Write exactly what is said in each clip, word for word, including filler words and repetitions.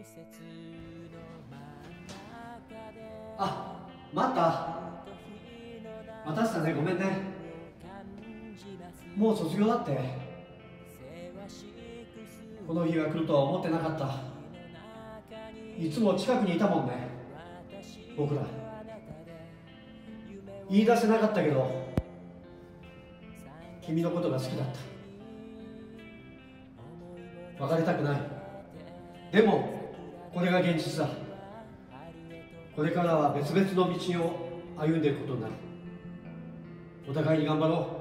あ、待った。待たせたね、ごめんね。もう卒業だって。この日が来るとは思ってなかった。いつも近くにいたもんね、僕ら。言い出せなかったけど、君のことが好きだった。別れたくない。でもこれが現実だ。これからは別々の道を歩んでいくことになる。お互いに頑張ろう。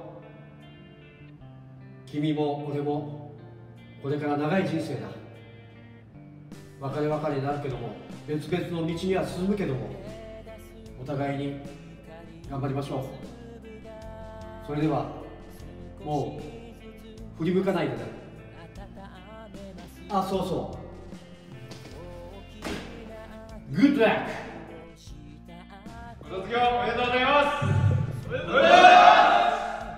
君も俺もこれから長い人生だ。別れ別れになるけども、別々の道には進むけども、お互いに頑張りましょう。それではもう振り向かないでね。あ、そうそう、グッドラック。 ご卒業おめでとうございます。おめでとうございます。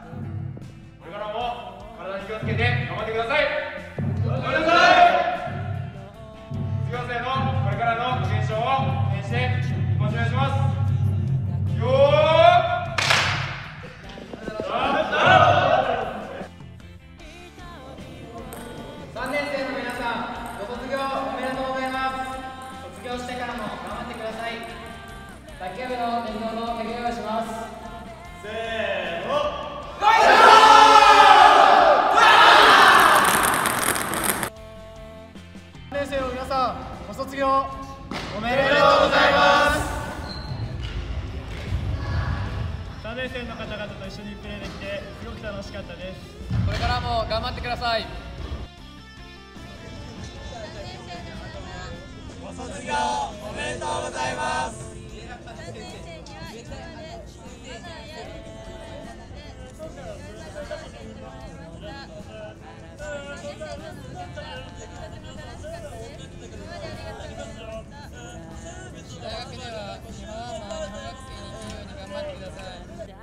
これからも体に気をつけて頑張ってください。頑張ってください。卒業生のこれからのご健勝を応援してよろしくお願いします。よー。 さんねん生の皆さん、ご卒業おめでとうございます。卒業してからも頑張ってください。卓球部の伝統の掛け声をします。 せーの。 さんねん生の皆さん、ご卒業おめでとうございます。 さんねん生の方々と一緒にプレーできてすごく楽しかったです。 これからも頑張ってください。 ご卒業おめでとうございます。 大学では今は日本学生に行くように頑張ってください。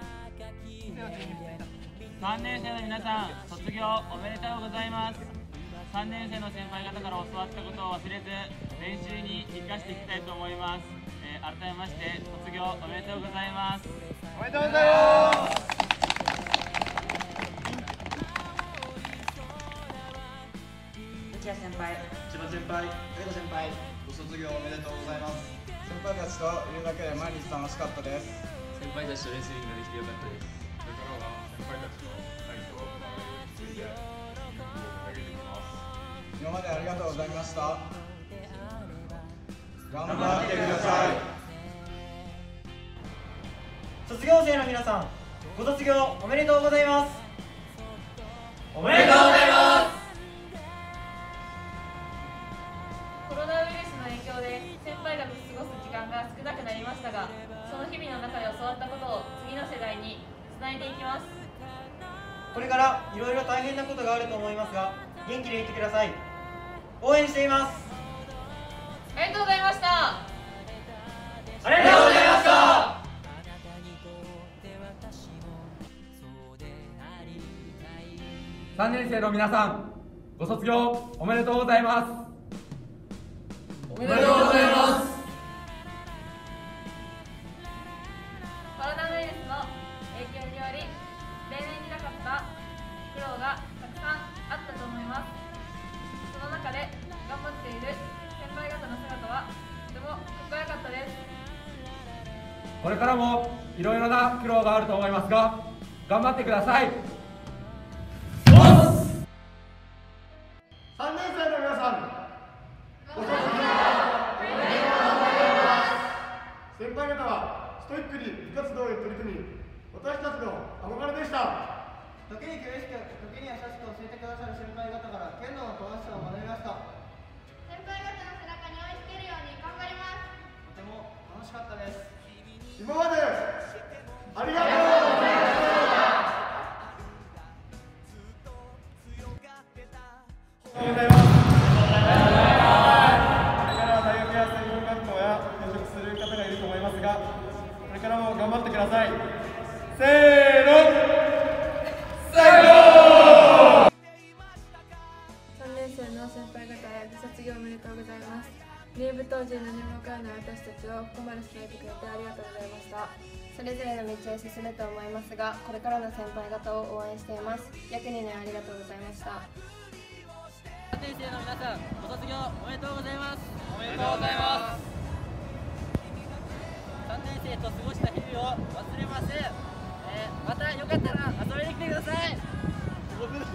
さんねん生の皆さん、卒業おめでとうございます。さんねん生の先輩方から教わったことを忘れず、練習に生かしていきたいと思います。えー、改めまして卒業おめでとうございます。 おめでとうございます。 内谷先輩、 千葉先輩、武田先輩、ご卒業おめでとうございます。先輩たちといるだけで毎日楽しかったです。 先輩たちとレスリングができてよかったです。 これからは先輩たちの愛と注意やを上げていきます。 今までありがとうございました。頑張ってください。 卒業生の皆さん、ご卒業おめでとうございます。 おめでとうございます。 コロナウイルスの影響で先輩方と過ごす時間が少なくなりましたが、その日々の中で教わったことを次の世代につないでいきます。 これからいろいろ大変なことがあると思いますが、元気でいてください。応援しています。 ありがとうございました。 ありがとうございました。 さんねん生の皆さん、ご卒業おめでとうございます。 おめでとうございます。 コロナウイルスの影響により例年になかった苦労がたくさんあったと思います。その中で頑張っている先輩方の姿はとてもかっこよかったです。 これからもいろいろな苦労があると思いますが、頑張ってください。 さんねん生の皆さん、ご卒業おめでとうございます。先輩方はストイックに部活動へ取り組み、私たちの憧れでした。 時に厳しく、時に優しく教えてくださる先輩方から剣道の正しさを学びました。 先輩方の背中に追いつけるように頑張ります。 とても楽しかったです。 今までありがとうございました。おはようございます。これからは大学や専門学校や転職する方がいると思いますが、これからも頑張ってください。せーの、最後。 さんねん生の先輩方へご卒業おめでとうございます。 入部当時何も分からない私たちをここまで育ててくれてありがとうございました。それぞれの道を進むと思いますが、これからの先輩方を応援しています。約にねんありがとうございました。 さんねん生の皆さん、ご卒業おめでとうございます。 おめでとうございます。 さんねん生と過ごした日々を忘れません。えー、またよかったら遊びに来てください。 ご卒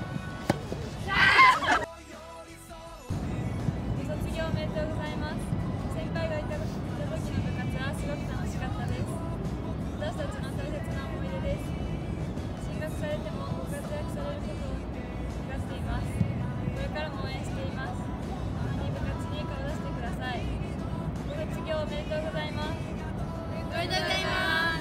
業おめでとうございます。先輩がいた時の部活はすごく楽しかったです。私たちの大切な思い出です。進学されてもご活躍されることを願っています。これからも応援しています。共に部活に顔出してください。ご卒業おめでとうございます。おめでとうございます。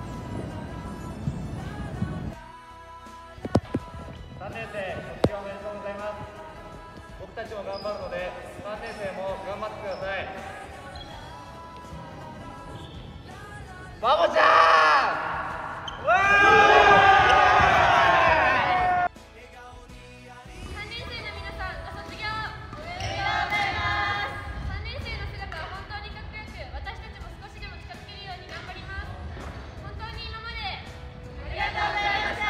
さんねん生卒業おめでとうございます。僕たちも頑張るのでさんねん生も頑張ってください。バボちゃん、わーさんねん生の皆さん、ご卒業おめでとうございます。さんねん生の姿は本当にかっこよく、私たちも少しでも近づけるように頑張ります。本当に今までありがとうございました。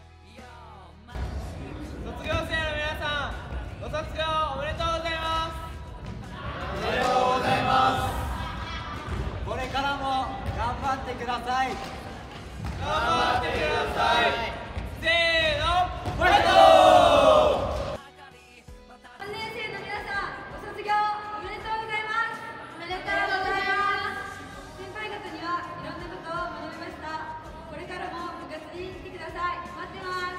卒業生の皆さん、ご卒業おめでとうございます。 おめでとうございます。これからも頑張ってください。 頑張ってください。せーの、ファイト。 さんねん生の皆さん、ご卒業おめでとうございます。おめでとうございます。先輩方にはいろんなことを学びました。これからも部活に来てください。待ってます。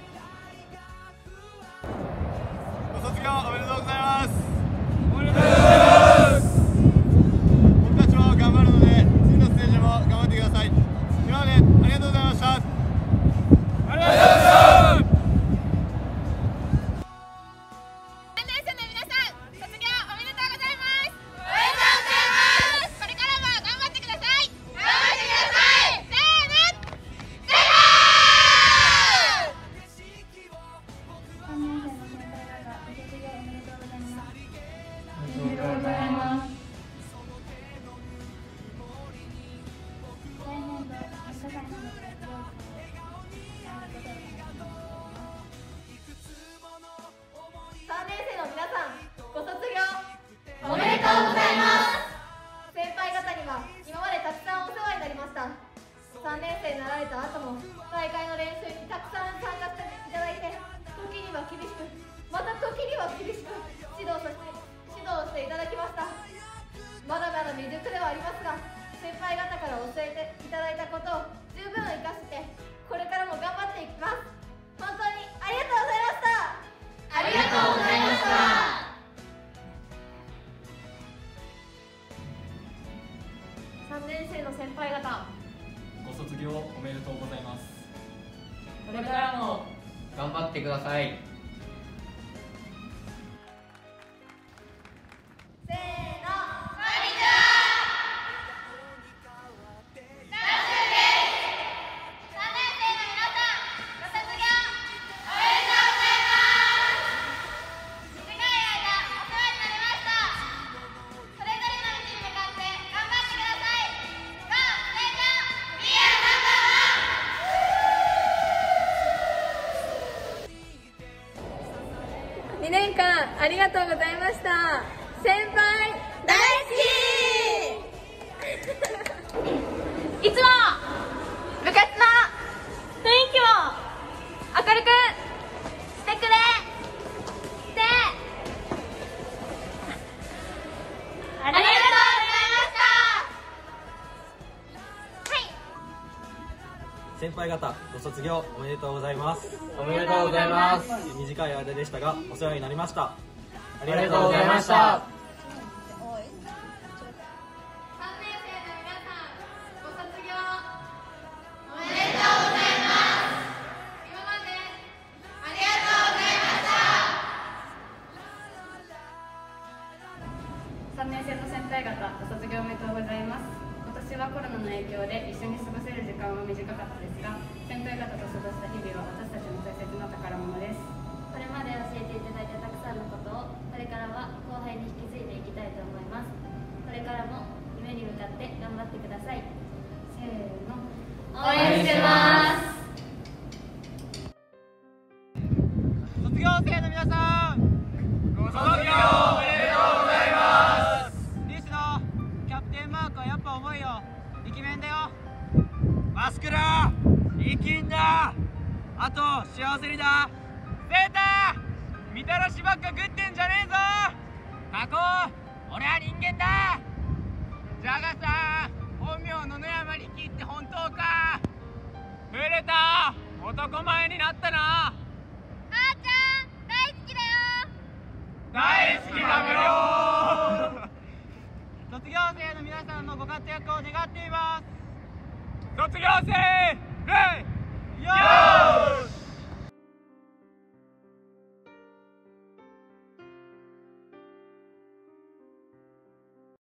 ご卒業おめでとうございます。 おめでとうございます。 僕たちも頑張るので次のステージも頑張ってください。今までありがとうございました。 ありがとうございました。 さんねん生の皆さん、卒業おめでとうございます。おめでとうございます。これからも頑張ってください。頑張ってください。せーの、せーの。さんねん生の先輩方、ご卒業おめでとうございます。おめでとうございます。来年度、文化祭などで両親をあることをさんねん生の皆さん、ご卒業おめでとうございます。先輩方には今までたくさんお世話になりました。さんねん生になられた後も大会の練習にたくさん参加していただいて、時には厳しく、また時には厳しく指導させて指導していただきました。まだまだ未熟ではありますが、先輩方から教えていただいたことを十分生かしてこれからも頑張っていきます。本当にありがとうございました。ありがとうございました。さんねん生の先輩方、 ご卒業おめでとうございます。 これからも頑張ってください。 せーの、こんにちは。さんねん生の皆さん、ご卒業おめでとうございます。短い間お世話になりました。それぞれの道に向かって頑張ってください。ゴー成長、ビアナンバーワン。にねんかんありがとうございました。先輩大好きいつも部活の雰囲気を明るくしてくれてありがとうございました。はい。 先輩方、ご卒業おめでとうございます。 おめでとうございます。 短い間でしたがお世話になりました。あありがとうございました。 さんねん生の先輩方、ご卒業おめでとうございます。今年はコロナの影響で一緒に過ごせる時間は短かったですが、先輩方と過ごした日々は私たちの大切な宝物です。これまで教えていただいたたくさんのことを、これからは後輩に引き継いさんご卒業おめでとうございます。 リスのキャプテンマークはやっぱ重いよ。イケメンだよ。 マスクラ生きんだ。あと幸せにだ。 セーターみたらしばっか食ってんじゃねえぞ。タコ俺は人間だ。ジャガさん本名野々山力って本当か。 触れた男前になったな。 あーちゃん大好きだよ。 大好きだよ。 卒業生の皆さんのご活躍を願っています。 卒業生レイよー